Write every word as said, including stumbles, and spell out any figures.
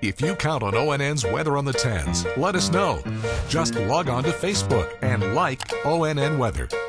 If you count on O N N's Weather on the tens, let us know. Just log on to Facebook and like O N N Weather.